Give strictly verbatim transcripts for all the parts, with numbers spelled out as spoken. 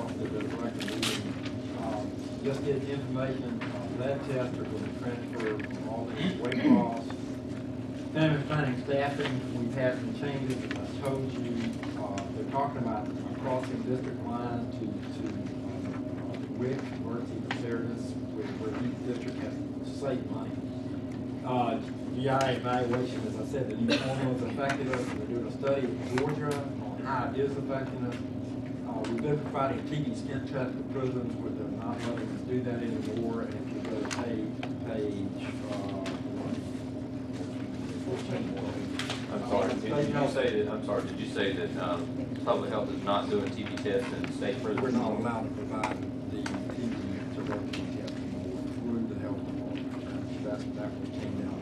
Health that is recommending, um, just get information, uh, lab tests are going to transfer from all the weight loss. Family planning staffing, we've had some changes, as I told you, uh, they're talking about crossing district lines to, to, uh, W I C, emergency preparedness, where, where each district has to save money. Uh, G I evaluation, as I said, the new formulas affected us. We're doing a study in Georgia on how it is affecting us. Uh, we've been providing T B skin tests to prisons where they're not letting us do that anymore. And if you go to page, page uh, I'm sorry, did you say that, I'm sorry, did you say that um, public health is not doing T B tests in state prisons? We're not allowed to provide the T B tuberculosis test anymore through the health department. That's, that will change down.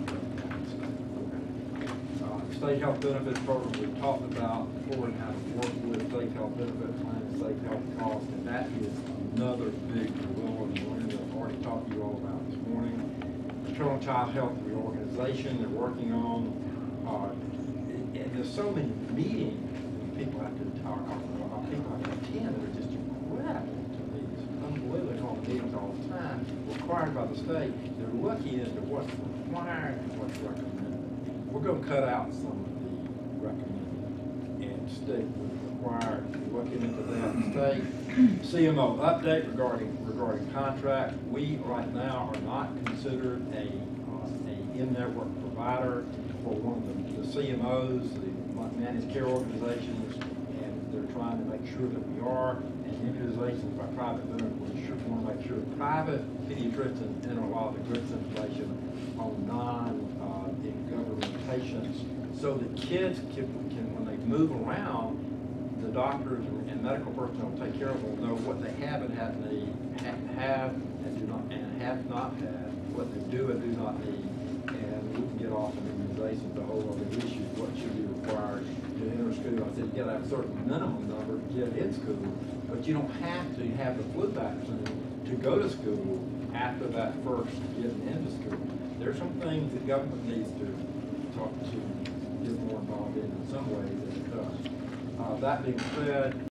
Uh, state health benefits program we talked about before and how to work with state health benefit plans, state health costs, and that is another big gorilla in the room that I've already talked to you all about this morning. Maternal child health reorganization they're working on. Uh, and there's so many meetings people have to talk about, people have to attend that are just incredible to me. It's unbelievable all the meetings all the time, required by the state. They're looking into what's required and what's recommended. We're going to cut out some of the recommended and stick with the required. We're looking into that state. C M O update regarding regarding contract. We right now are not considered a uh, a in-network provider for one of the, the C M Os, the managed care organizations, and they're trying to make sure that we are. And immunizations by private vendors, we sure want to make sure private pediatricians enter a lot of the grids information on non-government uh, patients, so that kids can, can, when they move around, the doctors and, and medical personnel take care of them, know what they have and have need, have, have and do not, and have not had, what they do and do not need, and we can get off on immunizations, the whole other issue, what should be required to enter school. I said you got to have a certain minimum number to get in school, but you don't have to have the flu vaccine to go to school after that first getting into school. There's some things the government needs to talk to, get more involved in in some ways than it does. Uh, that being said,